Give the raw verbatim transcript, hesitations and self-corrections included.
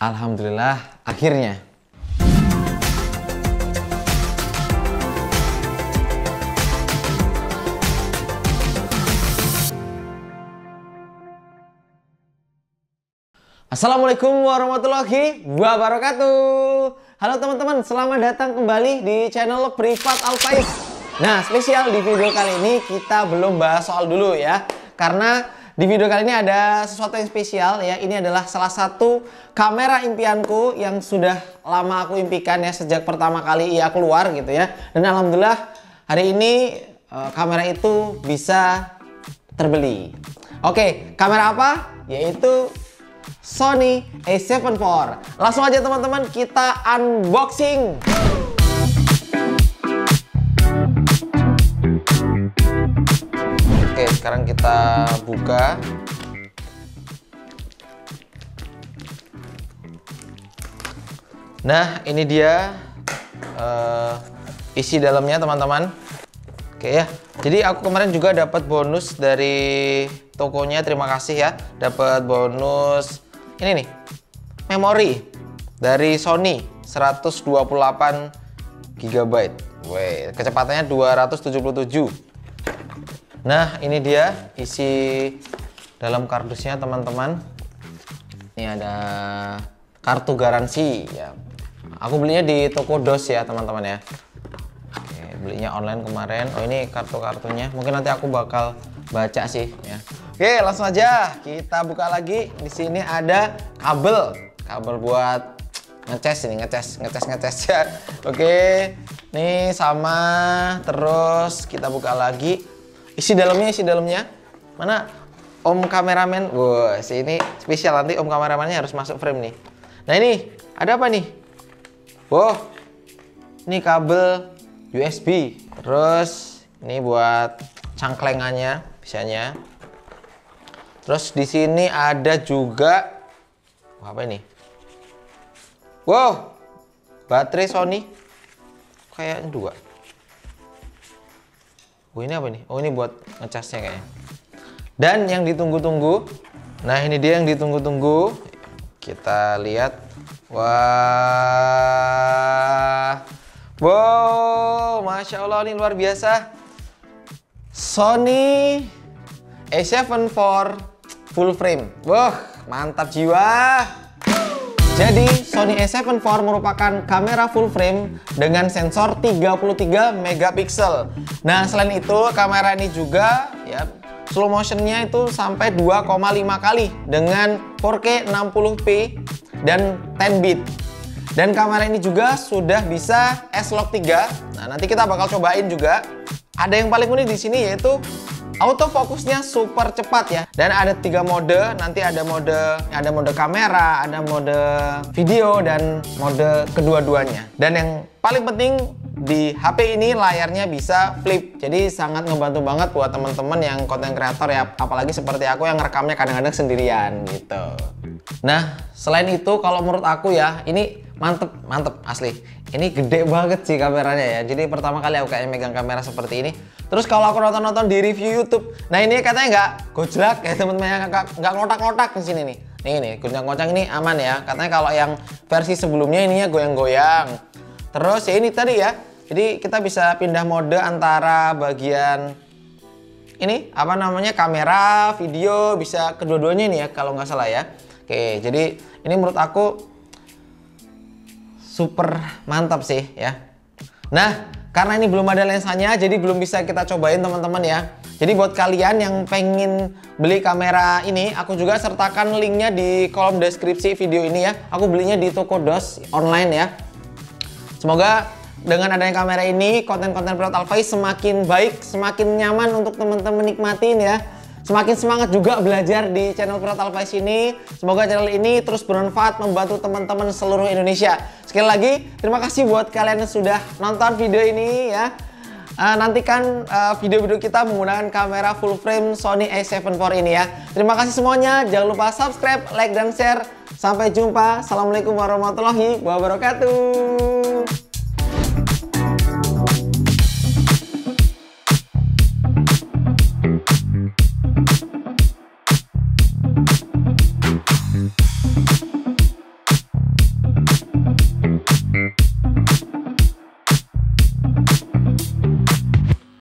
Alhamdulillah, akhirnya. Assalamualaikum warahmatullahi wabarakatuh. Halo teman-teman, selamat datang kembali di channel Privat Alfaiz. Nah, spesial di video kali ini kita belum bahas soal dulu ya. Karena di video kali ini ada sesuatu yang spesial ya. Ini adalah salah satu kamera impianku yang sudah lama aku impikan ya, sejak pertama kali ia keluar gitu ya. Dan alhamdulillah hari ini uh, kamera itu bisa terbeli. Oke, kamera apa? Yaitu Sony A tujuh four. Langsung aja teman-teman, kita unboxing. Oke, sekarang kita buka. Nah, ini dia uh, isi dalamnya teman-teman. Oke ya. Jadi aku kemarin juga dapat bonus dari tokonya. Terima kasih ya. Dapat bonus ini nih, memori dari Sony seratus dua puluh delapan giga byte. Wih, kecepatannya dua ratus tujuh puluh tujuh. Nah, ini dia isi dalam kardusnya teman-teman. Ini ada kartu garansi ya. Aku belinya di toko dos ya teman-teman ya. Oke, belinya online kemarin. Oh, ini kartu-kartunya. Mungkin nanti aku bakal baca sih ya. Oke, langsung aja kita buka lagi. Di sini ada kabel, kabel buat ngeces ini, ngeces, ngeces, ngeces ya. Oke, nih sama. Terus kita buka lagi. Isi dalamnya, isi dalamnya. Mana om kameramen? Wah, ini spesial, nanti om kameramennya harus masuk frame nih. Nah ini ada apa nih? Wow, ini kabel U S B. Terus ini buat cangklengannya, bisanya. Terus di sini ada juga apa ini? Wow, baterai Sony kayaknya dua. Oh, ini apa nih? Oh, ini buat ngecasnya kayaknya. Dan yang ditunggu-tunggu. Nah, ini dia yang ditunggu-tunggu. Kita lihat. Wah. Wow, Masya Allah, ini luar biasa. Sony A tujuh four full frame. Wah, mantap jiwa. Jadi Sony A tujuh four merupakan kamera full frame dengan sensor tiga puluh tiga megapiksel. Nah, selain itu kamera ini juga ya slow motionnya itu sampai dua koma lima kali dengan empat K enam puluh p dan sepuluh bit. Dan kamera ini juga sudah bisa S Log tiga. Nah, nanti kita bakal cobain juga. Ada yang paling unik di sini yaitu autofokusnya super cepat ya. Dan ada tiga mode. Nanti ada mode ada mode kamera, ada mode video, dan mode kedua-duanya. Dan yang paling penting di H P ini layarnya bisa flip. Jadi sangat ngebantu banget buat teman-teman yang konten kreator ya. Apalagi seperti aku yang ngerekamnya kadang-kadang sendirian gitu. Nah, selain itu kalau menurut aku ya, ini mantep, mantep asli. Ini gede banget sih kameranya ya. Jadi pertama kali aku kayak megang kamera seperti ini. Terus kalau aku nonton-nonton di review YouTube, nah ini katanya nggak gojlak ya teman-teman, nggak ngotak-ngotak di sini nih. Nih nih, goncang-goncang ini aman ya. Katanya kalau yang versi sebelumnya ininya goyang-goyang. Terus ya ini tadi ya. Jadi kita bisa pindah mode antara bagian ini apa namanya kamera, video, bisa kedua-duanya nih ya kalau nggak salah ya. Oke, jadi ini menurut aku super mantap sih ya. Nah, karena ini belum ada lensanya, jadi belum bisa kita cobain teman-teman ya. Jadi buat kalian yang pengen beli kamera ini, aku juga sertakan linknya di kolom deskripsi video ini ya. Aku belinya di toko dos online ya. Semoga dengan adanya kamera ini, konten-konten Privat Alfaiz semakin baik, semakin nyaman untuk teman-teman nikmatin ya. Semakin semangat juga belajar di channel Privat Alfaiz ini. Semoga channel ini terus bermanfaat membantu teman-teman seluruh Indonesia. Sekali lagi, terima kasih buat kalian yang sudah nonton video ini ya. Uh, nantikan video-video uh, kita menggunakan kamera full frame Sony A tujuh four ini ya. Terima kasih semuanya. Jangan lupa subscribe, like, dan share. Sampai jumpa. Assalamualaikum warahmatullahi wabarakatuh.